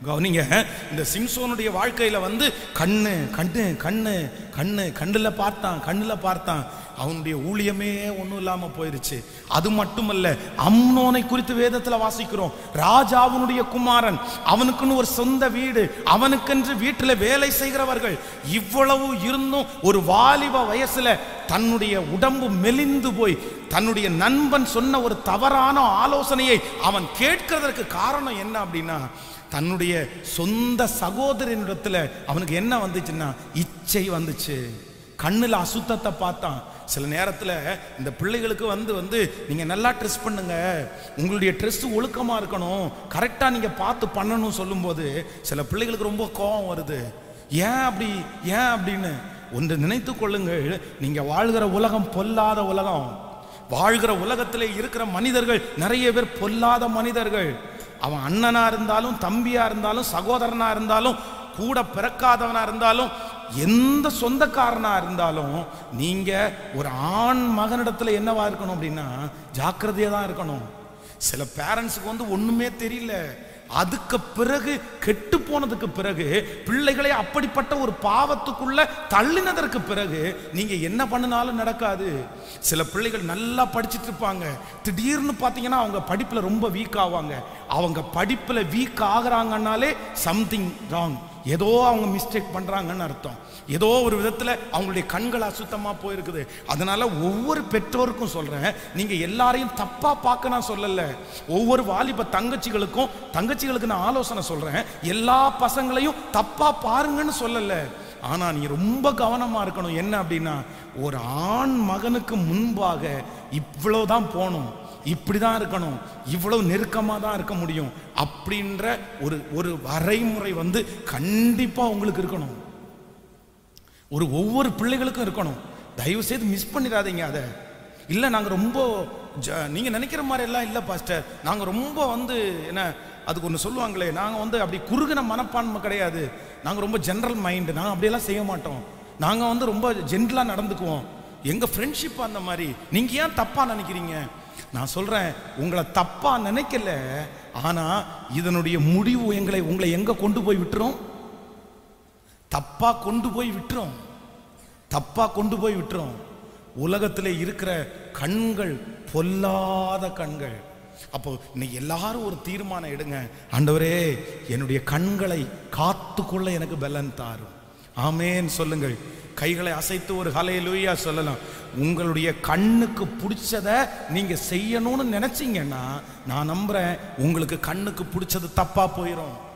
கவனிங்க, இந்த சிம்சோனுடைய வாழ்க்கையில வந்து கண்ணு கண்ணு கண்ணு கண்ணு கண்ணுல பார்த்தான். அவனுடைய ஊழியமே ஒன்றும் இல்லாம போயிருச்சு. அது மட்டுமல்ல, அம்னோனை குறித்து வேதத்துல வாசிக்கிறோம். ராஜாவுடைய குமாரன், அவனுக்குன்னு ஒரு சொந்த வீடு, அவனுக்கென்று வீட்டில் வேலை செய்கிறவர்கள், இவ்வளவு இருந்தும் ஒரு வாலிப வயசுல தன்னுடைய உடம்பு மெலிந்து போய் தன்னுடைய நண்பன் சொன்ன ஒரு தவறான ஆலோசனையை அவன் கேட்கிறதற்கு காரணம் என்ன அப்படின்னா, தன்னுடைய சொந்த சகோதரனிடத்துல அவனுக்கு என்ன வந்துச்சுன்னா இச்சை வந்துச்சு. கண்ணுல அசுத்தத்தை பார்த்தான். சில நேரத்தில் இந்த பிள்ளைகளுக்கு வந்து நீங்க நல்லா ட்ரெஸ் பண்ணுங்க, உங்களுடைய ட்ரெஸ் ஒழுக்கமா இருக்கணும், கரெக்டா நீங்க பார்த்து பண்ணணும் சொல்லும்போது சில பிள்ளைகளுக்கு ரொம்ப கோபம் வருது. ஏன் அப்படின்னு ஒன்று நினைத்து கொள்ளுங்கள், நீங்க வாழ்கிற உலகம் பொல்லாத உலகம். வாழ்கிற உலகத்திலே இருக்கிற மனிதர்கள் நிறைய பேர் பொல்லாத மனிதர்கள். அவன் அண்ணனா இருந்தாலும், தம்பியா இருந்தாலும், சகோதரனா இருந்தாலும், கூட பிறக்காதவனா இருந்தாலும், எந்த சொந்தக்காரனா இருந்தாலும், நீங்க ஒரு ஆண் மகனிடத்துல என்னவா இருக்கணும் அப்படின்னா ஜாக்கிரதையா தான் இருக்கணும். சில பேரண்ட்ஸுக்கு வந்து ஒண்ணுமே தெரியல, அதுக்கு பிறகு கெட்டு போனதுக்கு பிறகு பிள்ளைகளை அப்படிப்பட்ட ஒரு பாவத்துக்குள்ள தள்ளினதற்கு பிறகு நீங்க என்ன பண்ணினாலும் நடக்காது. சில பிள்ளைகள் நல்லா படிச்சுட்டு இருப்பாங்க, திடீர்னு பார்த்தீங்கன்னா அவங்க படிப்புல ரொம்ப வீக் ஆவாங்க. அவங்க படிப்புல வீக் ஆகுறாங்கன்னாலே சம்திங் ராங், ஏதோ அவங்க மிஸ்டேக் பண்றாங்கன்னு அர்த்தம். ஏதோ ஒரு விதத்துல அவங்களுடைய கண்கள் அசுத்தமா போயிருக்குது. அதனால ஒவ்வொரு பெற்றோருக்கும் சொல்றேன், நீங்க எல்லாரையும் தப்பா பார்க்க நான் சொல்லல. ஒவ்வொரு வாலிப தங்கச்சிகளுக்கு நான் ஆலோசனை சொல்றேன், எல்லா பசங்களையும் தப்பா பாருங்கன்னு சொல்லல. ஆனா நீ ரொம்ப கவனமா இருக்கணும். என்ன அப்படின்னா, ஒரு ஆண் மகனுக்கு முன்பாக இவ்வளவுதான் போகணும், இப்படிதான் இருக்கணும், இவ்வளவு நெருக்கமா தான் இருக்க முடியும் அப்படின்ற ஒரு வரைமுறை வந்து கண்டிப்பா உங்களுக்கு இருக்கணும். ஒவ்வொரு பிள்ளைகளுக்கும் இருக்கணும். தயவு செய்து மிஸ் பண்ணிடாதீங்க அதை. இல்லை நாங்கள் ரொம்ப நீங்க நினைக்கிற மாதிரி எல்லாம் இல்லை பாஸ்டர், நாங்கள் ரொம்ப என்ன அதுக்கு ஒன்று சொல்லுவாங்களே, நாங்கள் அப்படி குறுகின மனப்பான்மை கிடையாது, நாங்கள் ரொம்ப ஜென்ரல் மைண்டு, நாங்கள் அப்படியெல்லாம் செய்ய மாட்டோம், நாங்கள் ரொம்ப ஜென்ரலாக நடந்துக்குவோம், எங்கள் ஃப்ரெண்ட்ஷிப் அந்த மாதிரி. நீங்கள் ஏன் தப்பாக நினைக்கிறீங்க? நான் சொல்கிறேன், உங்களை தப்பாக நினைக்கல, ஆனால் இதனுடைய முடிவு உங்களை எங்கே கொண்டு போய் விட்டுரும்? தப்பா கொண்டு போய் விட்டுரும். உலகத்தில் இருக்கிற கண்கள் பொல்லாத கண்கள். அப்போ இன்னைக்கு எல்லாரும் ஒரு தீர்மானம் எடுங்க, ஆண்டவரே என்னுடைய கண்களை காத்துக்கொள்ள எனக்கு பலன் தாரும். ஆமேன் சொல்லுங்கள். கைகளை அசைத்து ஒரு ஹல்லேலூயா சொல்லலாம். உங்களுடைய கண்ணுக்கு பிடிச்சதை நீங்க செய்யணும்னு நினைச்சீங்கன்னா நான் நம்புறேன் உங்களுக்கு கண்ணுக்கு பிடிச்சது தப்பா போயிடும்.